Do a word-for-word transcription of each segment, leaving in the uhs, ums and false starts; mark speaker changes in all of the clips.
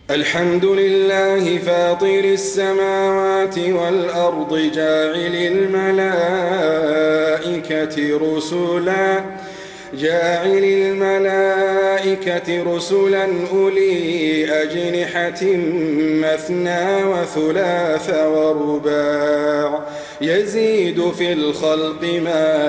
Speaker 1: الحمد لله فاطر السماوات والأرض جاعل الملائكة رسلا جاعل الملائكة رسلا أولي أجنحة مثنى وثلاث ورباع يزيد في الخلق ما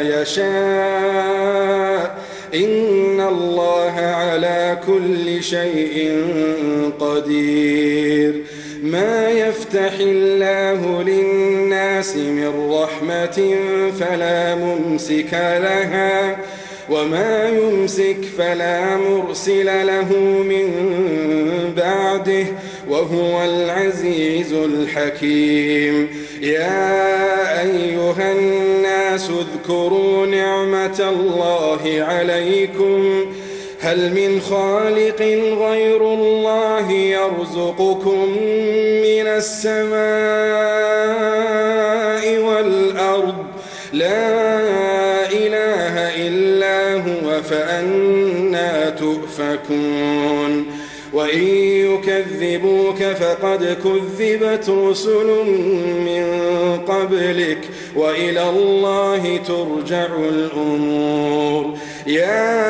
Speaker 1: يشاء إن الله على كل شيء قدير. ما يفتح الله للناس من رحمة فلا ممسك لها وما يمسك فلا مرسل له من بعده وهو العزيز الحكيم. يا أيها الناس اذكروا نعمة الله عليكم هل من خالق غير الله يرزقكم من السماء والأرض لا إله إلا هو فأنى تؤفكون. وإن يكذبوك فقد كذبت رسل من قبلك وإلى الله ترجع الأمور. يا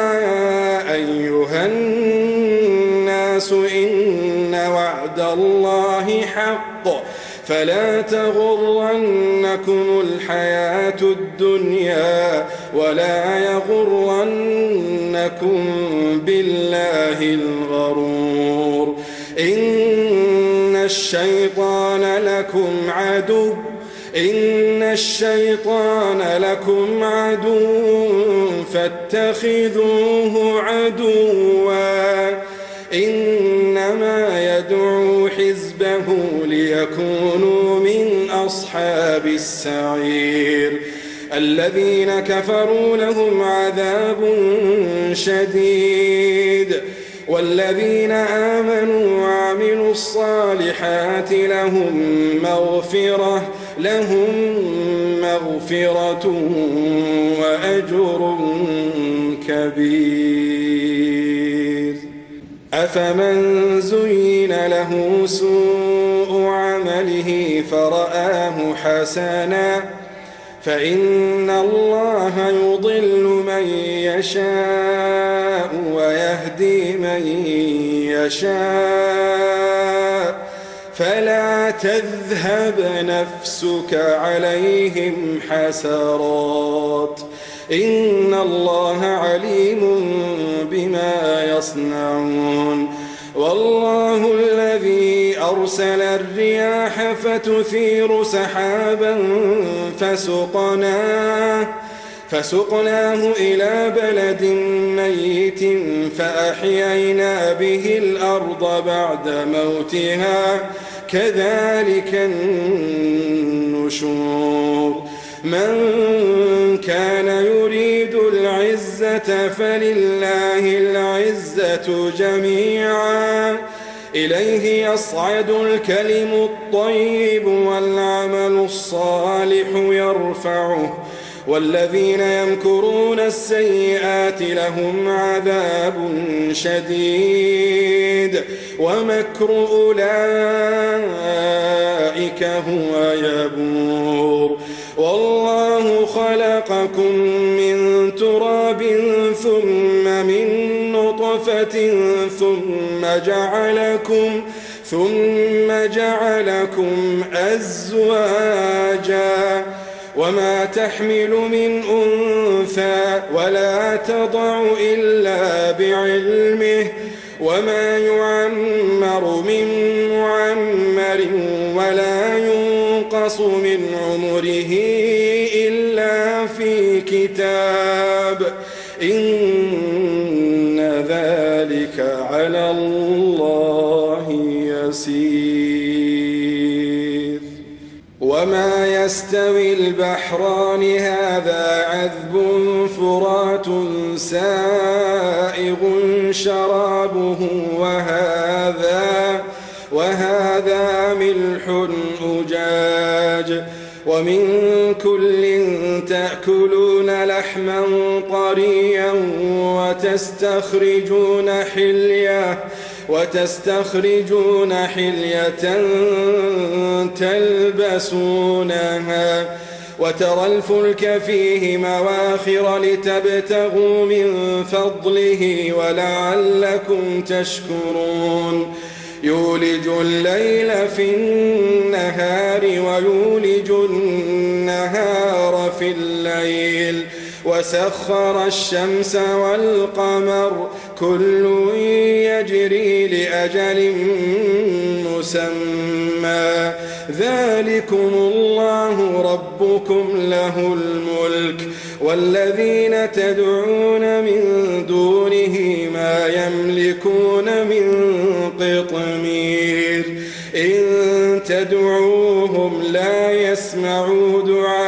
Speaker 1: أيها الناس إن وعد الله حق فلا تغرنكم الحياة الدنيا ولا يغرنكم بالله الغرور. إن الشيطان لكم عدو إن الشيطان لكم عدو فاتخذوه عدوا إنما يدعو حزبه ليكونوا من أصحاب السعير. الذين كفروا لهم عذاب شديد والذين آمنوا وعملوا الصالحات لهم مغفرة لهم مغفرة وأجر كبير. أفمن زين له سوء عمله فرآه حسنا فإن الله يضل من يشاء ويهدي من يشاء فلا تذهب نفسك عليهم حسرات إن الله عليم بما يصنعون. والله الذي أرسل الرياح فتثير سحابا فسقناه فسقناه إلى بلد ميت فأحيينا به الأرض بعد موتها كذلك النشور. من كان يريد العزة فلله العزة جميعا إليه يصعد الكلم الطيب والعمل الصالح يرفعه والذين يمكرون السيئات لهم عذاب شديد ومكر أولئك هو يبور. والله خلقكم من تراب ثم من نطفة ثم جعلكم ثم جعلكم أزواجا وما تحمل من أنثى ولا تضع إلا بعلمه وما يعمر من معمر ولا ينقص من عمره إلا في كتاب إن ذلك على الله يسير. وما يستوي البحران هذا عذب فرات سائغ شرابه وهذا وهذا ملح أجاج ومن كل تأكلون لحما طريا وتستخرجون حلية وتستخرجون حلية تلبسونها وترى الفلك فيه مواخر لتبتغوا من فضله ولعلكم تشكرون يولج الليل في النهار ويولج النهار في الليل وسخر الشمس والقمر كل يجري لأجل مسمى ذلكم الله ربكم له الملك والذين تدعون من دونه ما يملكون من قطمير إن تدعوهم لا يسمعوا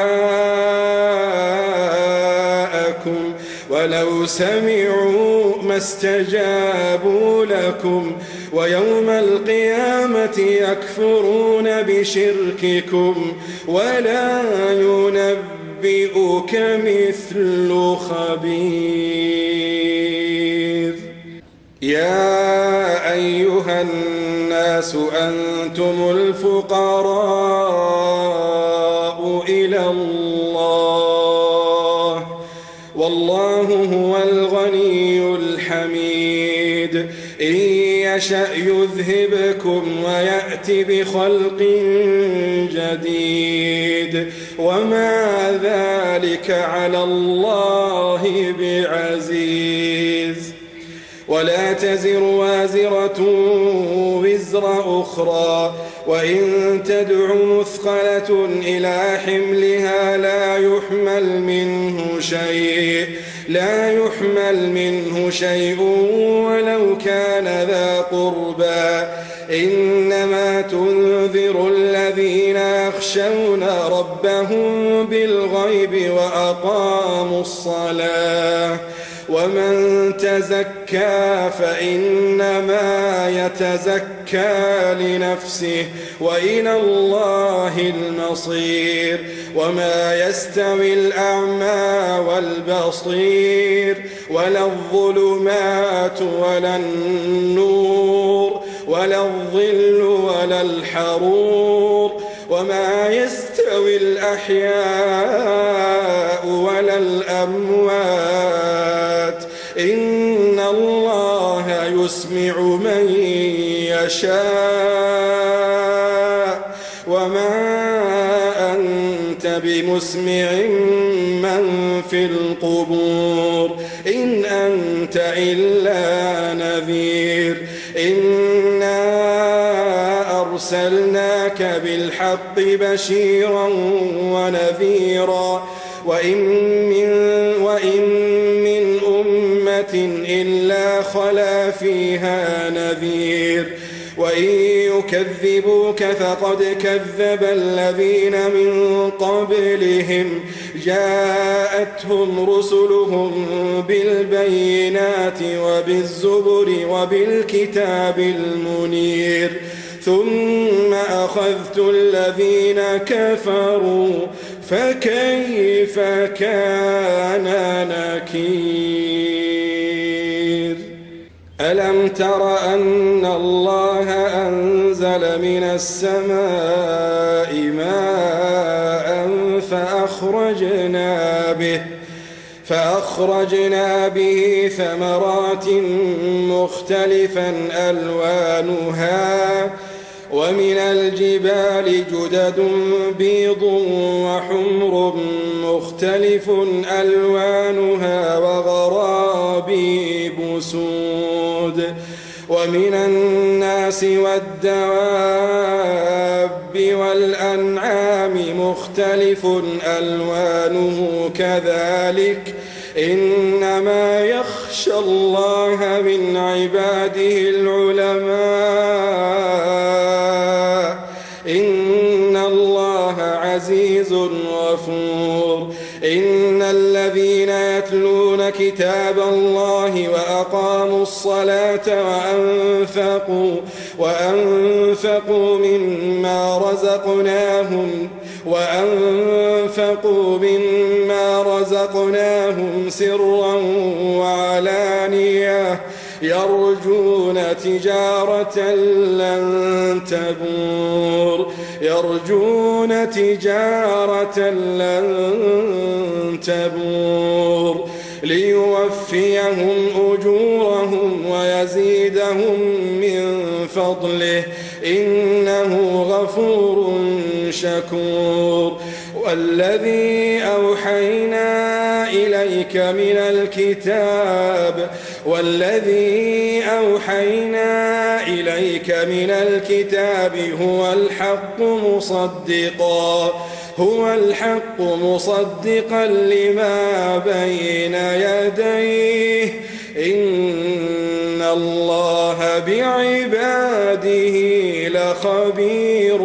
Speaker 1: دعاءكم ولو سمعوا ما استجابوا لكم ويوم القيامة يكفرون بشرككم ولا ينبئك مثل خبير يا أيها الناس أنتم الفقراء إلى الله والله هو الغني الحميد إن يشأ يذهبكم ويأتي بخلق جديد وما ذلك على الله بعزيز ولا تزر وازرة وزر أخرى وإن تدع مثقلة إلى حملها لا يحمل منه شيء لا يحمل منه شيء ولو كان ذا قربى إنما تنذر الذين يخشون ربهم بالغيب وأقاموا الصلاة ومن تزكى فإنما يتزكى لنفسه وإلى الله المصير وما يستوي الأعمى والبصير ولا الظلمات ولا النور ولا الظل ولا الحرور وما يستوي الأحياء ولا الأموات إن الله يسمع من يشاء وما أنت بمسمع من في القبور إن أنت إلا نذير إنا أرسلناك بالحق بشيرا ونذيرا وإن من, وإن من أمة إلا خلا فيها نذير وإن يكذبوك فقد كذب الذين من قبلهم جاءتهم رسلهم بالبينات وبالزبر وبالكتاب المنير ثم أخذت الذين كفروا فكيف كان نكير ألم تر أن الله أنزل من السماء ماء فأخرجنا به فأخرجنا به ثمرات مختلفا ألوانها ومن الجبال جدد بيض وحمر مختلف ألوانها وغرابيب سود ومن الناس والدواب والأنعام مختلف ألوانه كذلك إنما يخشى الله من عباده العلماء إن الله عزيز غفور إن الذين يتلون كتاب الله وأقاموا الصلاة وأنفقوا, وأنفقوا مما رزقناهم وأنفقوا مما رزقناهم سرا وعلانية يرجون تجارة لن تبور يرجون تجارة لن تبور ليوفيهم أجورهم ويزيدهم من فضله إنه غفور شكور. والذي أوحينا إليك من الكتاب والذي أوحينا إليك من الكتاب هو الحق مصدقا هو الحق مصدقا لما بين يديه إن الله بعباده لخبير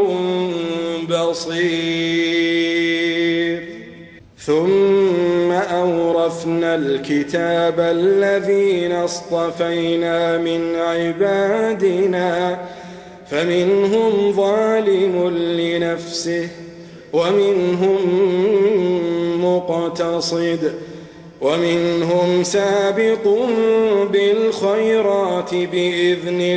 Speaker 1: بصير. ثم أورثنا الكتاب الذين اصطفينا من عبادنا فمنهم ظالم لنفسه ومنهم مقتصد ومنهم سابق بالخيرات بإذن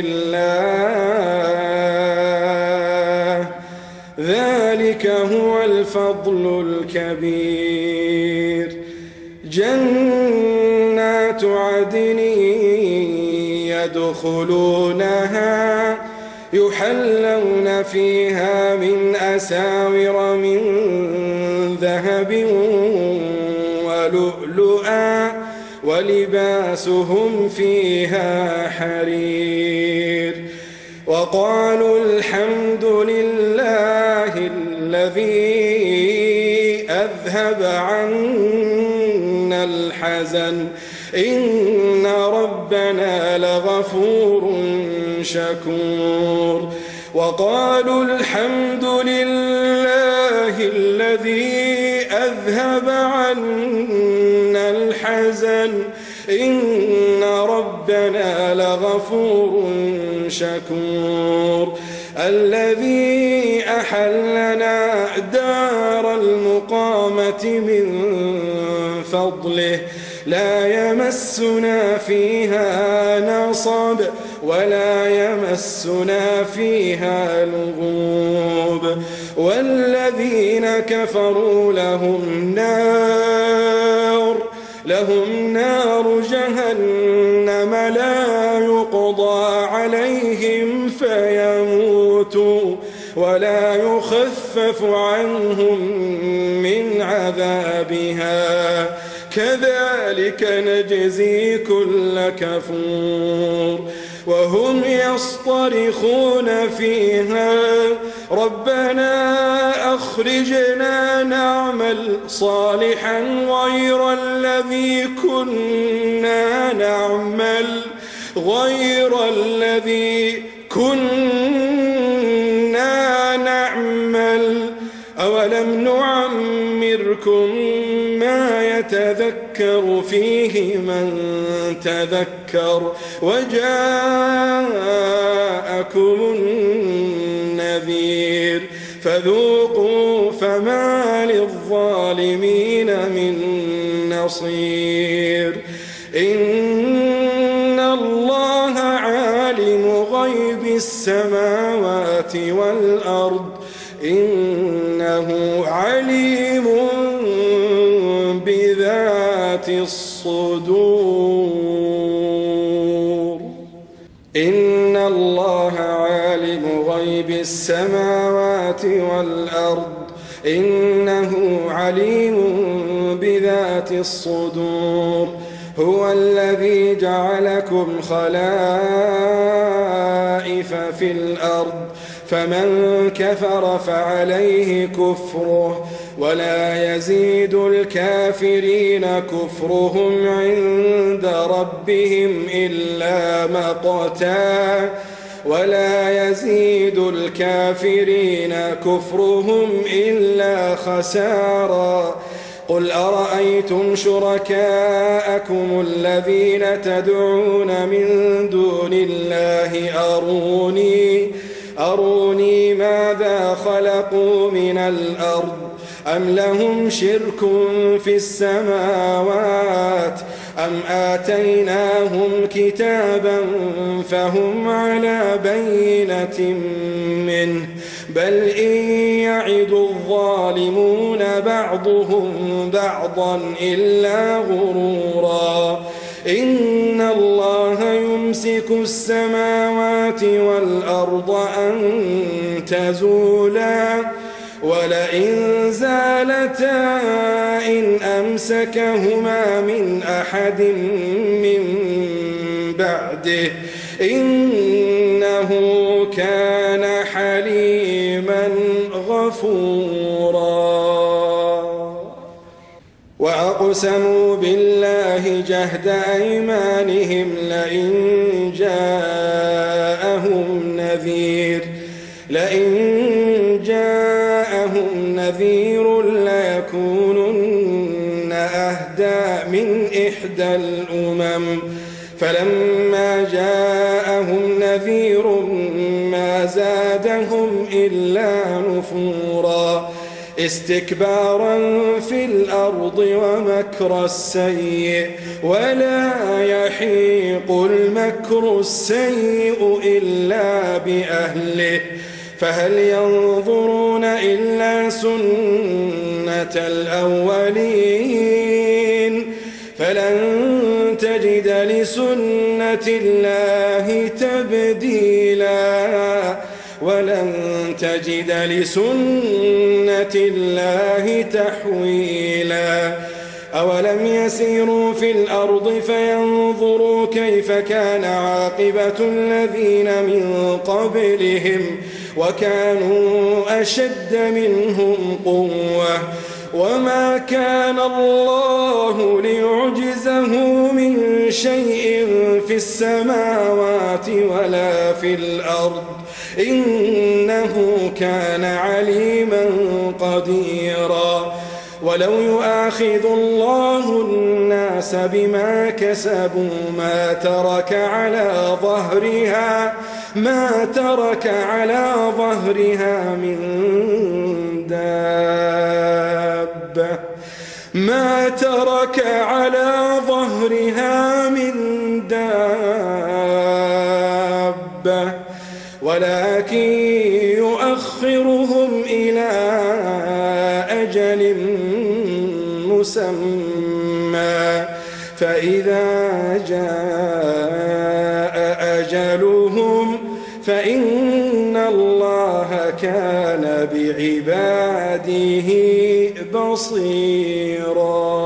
Speaker 1: الله ذلك هو الفضل الكبير. جنات عدن يدخلونها يحلون فيها من أساور من ذهب ولؤلؤا ولباسهم فيها حرير. وقالوا الحمد لله الذي أذهب عنا الحزن إن ربنا لغفور شكور. وقالوا الحمد لله الذي أذهب عنا الحزن إن ربنا لغفور شكور. الذي أحلنا دار المقامة من فضله لا يمسنا فيها نصب ولا يمسنا فيها لغوب. والذين كفروا لهم نار لهم نار جهنم لا يقضى عليهم فيموتوا ولا يخفف عنهم من عذابها كذلك نجزي كل كفور. وهم يصطرخون فيها ربنا أخرجنا نعمل صالحا غير الذي كنا نعمل غير الذي كنا نعمل أولم نعمركم ما يتذكر فيه من تذكر وجاءكم النذير فذوقوا فما للظالمين من نصير. إن الله عالم غيب السماوات والأرض إنه عليم بذات الصدور. إن الله عالم غيب السماوات والأرض إنه عليم بذات الصدور. هو الذي جعلكم خلائف في الأرض فمن كفر فعليه كفره ولا يزيد الكافرين كفرهم عند ربهم إلا مقتا ولا يزيد الكافرين كفرهم إلا خسارا. قل أرأيتم شركاءكم الذين تدعون من دون الله أروني أروني ماذا خلقوا من الأرض أم لهم شرك في السماوات أم آتيناهم كتابا فهم على بينة منه بل إن يعد الظالمون بعضهم بعضا إلا غرورا إن الله يمسك السماوات والأرض أن تزولا ولئن زالتا إن أمسكهما من أحد من بعده إنه كان حليما غفورا وأقسموا بالله جهد أيمانهم لئن جاءهم نذير لئن جاءهم نذير ليكونن أهدى من إحدى الأمم فلما جاءهم نذير ما زادهم إلا نفورا استكبارا في الأرض ومكر السيء ولا يحيق المكر السيء إلا بأهله فهل ينظرون إلا سنة الأولين فلن تجد لسنة الله تبديلا ولن تجد لسنة الله تحويلا أولم يسيروا في الأرض فينظروا كيف كان عاقبة الذين من قبلهم وكانوا أشد منهم قوة وما كان الله ليعجزه من شيء في السماوات ولا في الأرض إنه كان عليما قديرا ولو يؤاخذ الله الناس بما كسبوا ما ترك على ظهرها ما ترك على ظهرها من دابة ما ترك على ظهرها من دابة ولكن يؤخرهم إلى أجل مسمى فإذا جاء أجلهم فإن الله كان بعباده بصيرا.